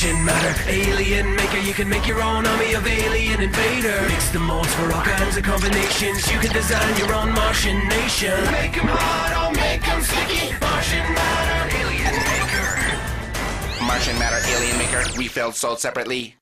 Martian matter, alien maker. You can make your own army of alien invader. Mix the molds for all kinds of combinations. You can design your own Martian nation. Make them hard or make them sticky. Martian matter, alien maker. Martian matter, alien maker, refilled, sold separately.